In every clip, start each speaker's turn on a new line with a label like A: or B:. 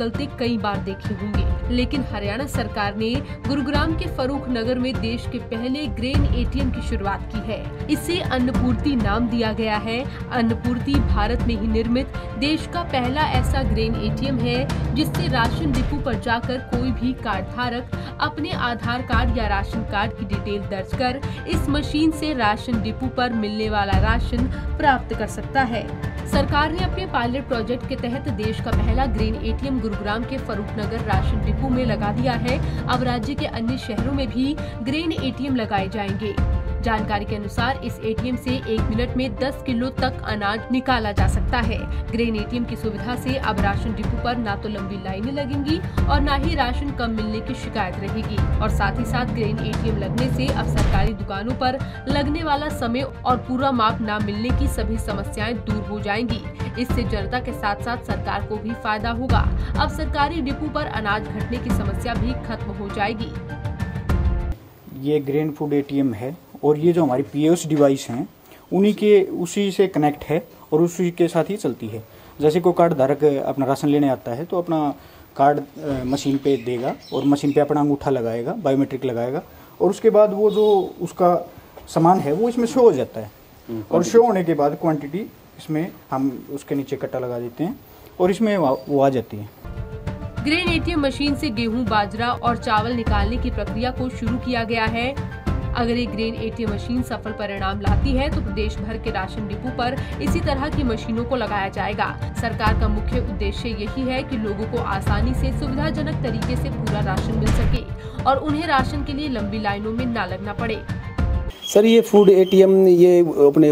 A: निकलते कई बार देखे होंगे, लेकिन हरियाणा सरकार ने गुरुग्राम के फरूख नगर में देश के पहले ग्रेन एटीएम की शुरुआत की है। इसे अन्नपूर्ति नाम दिया गया है। अन्नपूर्ति भारत में ही निर्मित देश का पहला ऐसा ग्रेन एटीएम है जिससे राशन डिपो पर जाकर कोई भी कार्ड धारक अपने आधार कार्ड या राशन कार्ड की डिटेल दर्ज कर इस मशीन से राशन डिपो पर मिलने वाला राशन प्राप्त कर सकता है। सरकार ने अपने पायलट प्रोजेक्ट के तहत देश का पहला ग्रेन एटीएम गुरुग्राम के फरूख नगर राशन डिपो में लगा दिया है। अब राज्य के अन्य शहरों में भी ग्रेन एटीएम लगाए जाएंगे। जानकारी के अनुसार इस एटीएम से 1 मिनट में 10 किलो तक अनाज निकाला जा सकता है। ग्रेन एटीएम की सुविधा से अब राशन डिपो पर ना तो लंबी लाइनें लगेंगी और ना ही राशन कम मिलने की शिकायत रहेगी। और साथ ही साथ ग्रेन एटीएम लगने से अब सरकारी दुकानों पर लगने वाला समय और पूरा माप न मिलने की सभी समस्याएं दूर हो जाएंगी। इससे जनता के साथ साथ सरकार को भी फायदा होगा। अब सरकारी डिपो पर अनाज घटने की समस्या भी खत्म हो जाएगी।
B: ये ग्रेन फूड एटीएम है और ये जो हमारी पीओएस डिवाइस हैं उसी से कनेक्ट है और उसी के साथ ही चलती है। जैसे कोई कार्ड धारक अपना राशन लेने आता है तो अपना कार्ड मशीन पे देगा और मशीन पे अपना अंगूठा लगाएगा, बायोमेट्रिक लगाएगा और उसके बाद वो जो उसका सामान है वो इसमें शो हो जाता है और शो होने के बाद क्वांटिटी इसमें हम उसके नीचे कट्टा लगा देते हैं और इसमें वो आ जाती है।
A: ग्रेन एटीएम मशीन से गेहूं, बाजरा और चावल निकालने की प्रक्रिया को शुरू किया गया है। अगर ये ग्रेन एटीएम मशीन सफल परिणाम लाती है तो प्रदेश भर के राशन डिपो पर इसी तरह की मशीनों को लगाया जाएगा। सरकार का मुख्य उद्देश्य यही है कि लोगों को आसानी से सुविधाजनक तरीके से पूरा राशन मिल सके और उन्हें राशन के लिए लंबी लाइनों में न लगना पड़े।
C: सर, ये फूड एटीएम ये अपने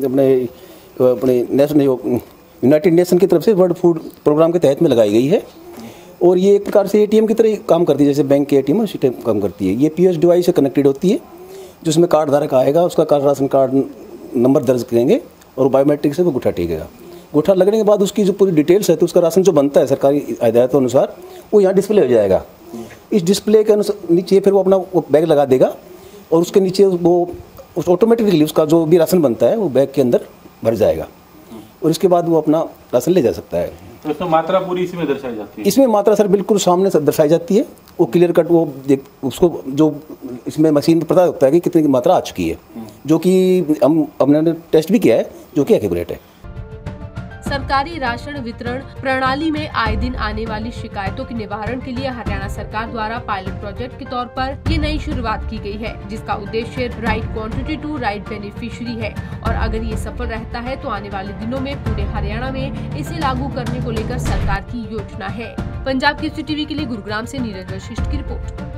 C: नेशनल यूनाइटेड नेशन की तरफ से वर्ल्ड फूड प्रोग्राम के तहत में लगाई गई है और ये एक प्रकार से एटीएम की तरह काम करती है, जैसे बैंक के एटीएम उसी टाइप काम करती है। ये पीओएस डिवाइस से कनेक्टेड होती है जिसमें कार्ड धारक आएगा, उसका कार्ड राशन कार्ड नंबर दर्ज करेंगे और बायोमेट्रिक से वो गुठा टेकेगा। गुठा लगने के बाद उसकी जो पूरी डिटेल्स है तो उसका राशन जो बनता है सरकारी हिदायतों अनुसार वो यहाँ डिस्प्ले हो जाएगा। इस डिस्प्ले के अनुसार नीचे फिर वो अपना बैग लगा देगा और उसके नीचे वो ऑटोमेटिकली उसका जो भी राशन बनता है वो बैग के अंदर भर जाएगा और इसके बाद वो अपना राशन ले जा सकता है।
D: तो इसमें मात्रा पूरी इसी में दर्शाई जाती है?
C: इसमें मात्रा सर बिल्कुल सामने से दर्शाई जाती है। वो क्लियर कट वो उसको जो इसमें मशीन पर पता होता है कि कितनी की मात्रा आ चुकी है, जो कि हमने टेस्ट भी किया है, जो कि एक्यूरेट है।
A: सरकारी राशन वितरण प्रणाली में आए दिन आने वाली शिकायतों के निवारण के लिए हरियाणा सरकार द्वारा पायलट प्रोजेक्ट के तौर पर ये नई शुरुआत की गई है, जिसका उद्देश्य right quantity to right beneficiary है। और अगर ये सफल रहता है तो आने वाले दिनों में पूरे हरियाणा में इसे लागू करने को लेकर सरकार की योजना है। पंजाब केसरी टीवी के लिए गुरुग्राम से नीरज वशिष्ठ की रिपोर्ट।